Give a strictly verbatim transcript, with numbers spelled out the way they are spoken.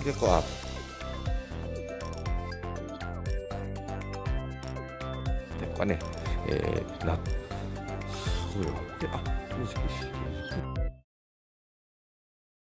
でこうアップ。でここはね、えー、なすごいわ。で、あ、認識して。